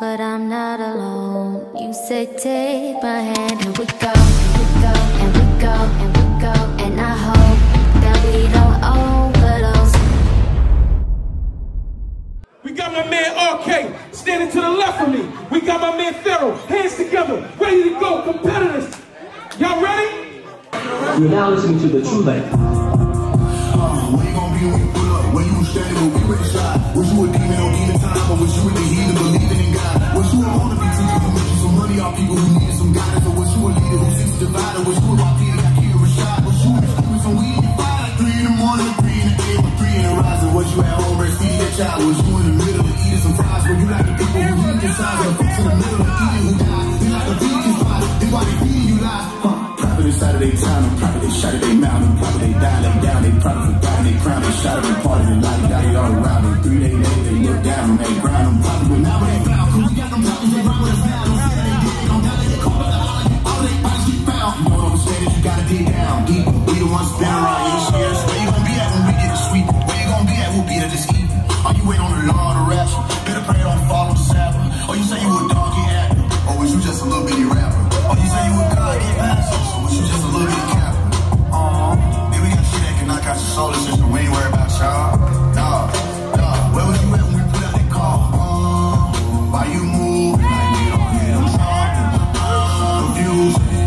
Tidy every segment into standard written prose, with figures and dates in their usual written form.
but I'm not alone. You say take my hand, and we go, and we go, and we go, and we go, and I hope that we don't overdose. We got my man RK standing to the left of me. We got my man Pharaoh, hands together, ready to go, competitors. Y'all ready? You're now listening to The True Lane. Where you gonna be when you pull up? Where you standing when we ready to slide? Was you a demon on demon time, or was you in the heat of believing in God? Was you a wanna be teacher who made you some money off people who needed some guidance? Or was you a leader who seeks to divide? Or was you a rock leader that killed Rashad? Was you in the street with some weed and fire like 3 in the morning, 3 in the AM, or 3 in the rising? Was you at home breastfeeding your child? Was you in the middle of eating some fries? Were you like the people who eat your size? Or the folks in the middle of eating who die? They like the vegan spot, they why they feeding you lies? Private inside of their town, and private they shot at they mountain, private they die, lay down, they private forgotten, they crown, they shot at they party, they lie, they all around, and 3 days later they look down and they grind them, private, but now they found, cause we got them problems, they run with us now, don't say they did, don't die, they call it all they bodies get found. You don't understand it, you gotta dig down deep, we the ones spin around, you shares, where you gonna be at when we get the sweep, where you gonna be at, we'll be there this evening, are you waiting on the law to rap, better pray don't follow the Sabbath, or you say you a donkey actor, or was you just a little bitty rapper, or you say you a Kanye pastor, you just a little bit of cap. Maybe we got shit that can knock out your solar system. We ain't worried about y'all. Nah. Where was you at when we put out that call? Why you moving like we don't hear them talking? Confusing.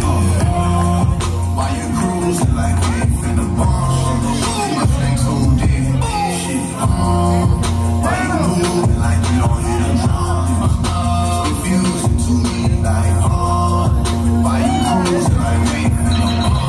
Why you cruising like we ain't finna bomb? My things tuned in. Shit. Why you moving like we don't hear them talking? Confusing to me like why you cruising like we ain't finna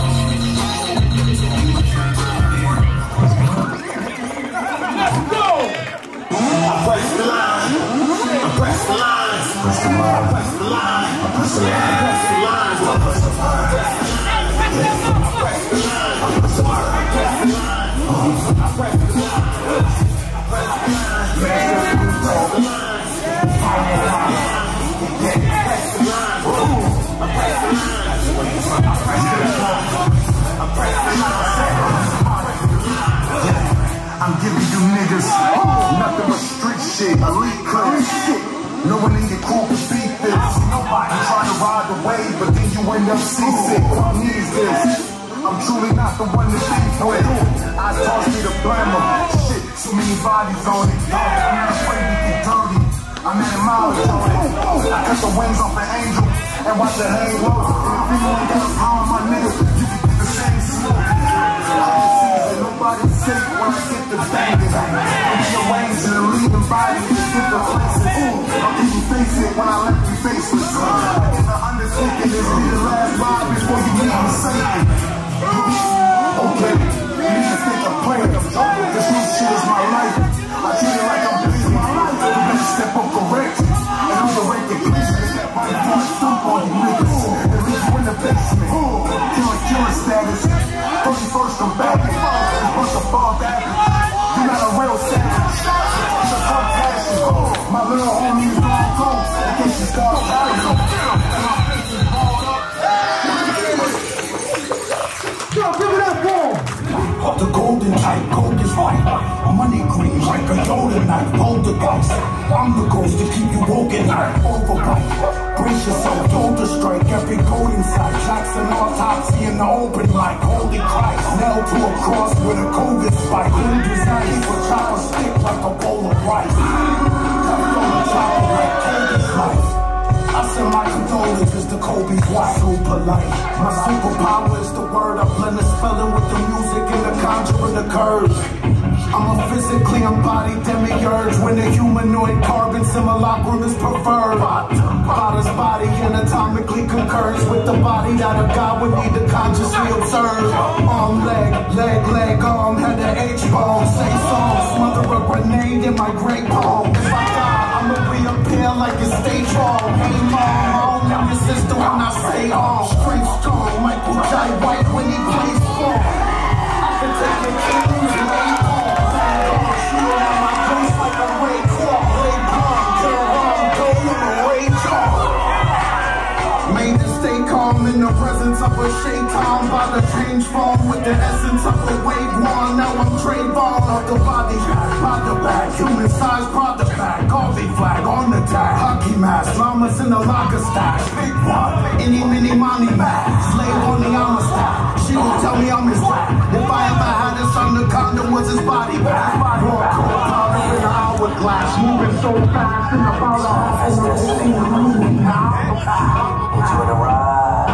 I'm giving you niggas nothing but street shit, elite code shit. No one in your crew can beat this. Nobody trying to ride the wave, but then you end up seasick. Who needs this? I'm truly not the one to beef with. I toss me the blammer. Shit, so many bodies on it. I'm not afraid to get dirty. I'm at a mileage on it. I cut the wings off an angel and watch it hang low. And if you ain't got a power, my nigga, you can get the same smoke. Nobody's safe when I get the bangers. I'm rearranged and leaving bodies in different places. How can you face it when I left you faceless? In the undertaking, this be the last ride before you meet me Satan. Okay, you need to think I'm playing. This new shit is my life. I treat it like I'm busy. You better step up correct. And I'm the ranking policeman. Right before I stump on you niggas. They leave you in the basement. Killer status. 31st, I'm back. Bunch of fall back. You not a real savage. It's a fun passion. My little homie's gonna go. In case you start fighting. Yo, give it up, boom! Up the golden type, gold is white. Money green like a Yoda knife. Hold the dice. I'm the ghost to keep you woke at night. Overbite. Brace yourself, don't strike every code inside. Jackson autopsy in the open like holy Christ. Nailed to a cross with a COVID spike. Who designed for chopper stick like a bowl of rice? Cut from a chopper like Kobe's life. I send my condolences to Kobe's wife. Super light. My superpower is the word. I blend the spelling with the music and the conjuring the curves. I'm a physically embodied demiurge. When a humanoid carbon simulacrum is preferred. Bada's body anatomically concurs with the body that a god would need to consciously observe. Arm, leg, arm, head to H-bone. Say songs, smother a grenade in my great palm. If I die, I'ma reappear like a stage wrong. Hey mom, I'll name your sister when I say all. Straight strong, Michael J. White when he plays strong. I can take your kidneys and lay on. My ghost like a Ray Claw. Lay blonde, kill wrong, go in a rage on. Made to stay calm in the presence of a shaitan. By the change form with the essence of a wave one. Now I'm Trayvon of the body, by the back. Human size, brought the back. Garvey flag on the tag. mask, llamas in the locker stash. Big one, any, mini, money mask. Slave on the armor stack. She would tell me I'm his rap. If I ever had a son, the condom was his body bag. Raw cold powder in an hourglass, moving so fast in about a half hour. Put you in a ride.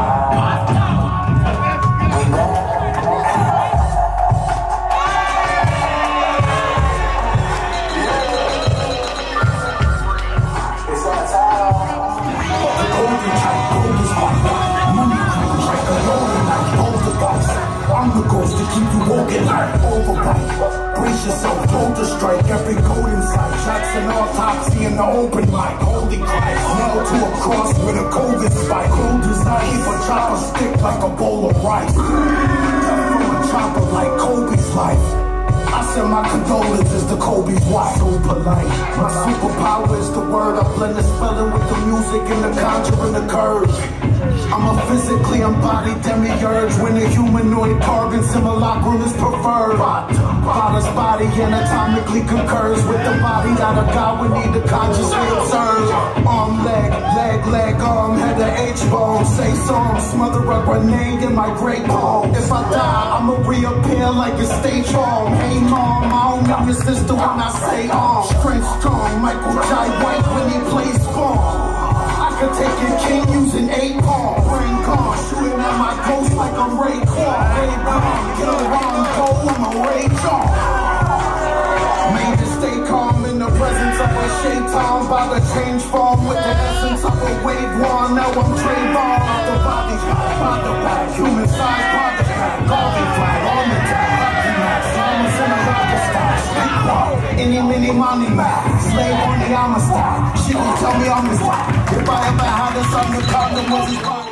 To keep you walking like overbite. Brace yourself, hold the strike, every code inside. Jackson autopsy in the open mic. Holy Christ, nailed to a cross with a COVID spike. Cold design, keep a chopper stick like a bowl of rice. From a chopper like Kobe's life. I send my condolences to Kobe's wife. So polite. My superpower is the word. I blend the spelling with the music and the conjuring the curves. I'm a physically embodied demiurge when a humanoid carbon simulacrum is preferred. Bada's body anatomically concurs with the body that a god would need to consciously observe. Arm, leg, arm, head to H-bone. Say song, smother a grenade in my great palm. If I die, I'ma reappear like a stage home. Hey mom, I don't mean your sister when I say strength strong, Michael Jai White when he plays Spawn. I could take your king using 8 palm. Brain gone, shooting at my ghost like I'm Ray Kwan. Ray Kwan, get a wrong goal, I'm a rage on. Made to stay calm in the presence of a shaitan. By the change form with the essence of a wave one. Now I'm Trayvon off the body, by the back. Human size, by the back. Garvey flag on the tag. Hockey match, llamas in a rocket stash. Big one, any, mini, money mask. Slave on the armor stack. She gon' tell me I'm his wife. If I ever had a son, the condom was his body.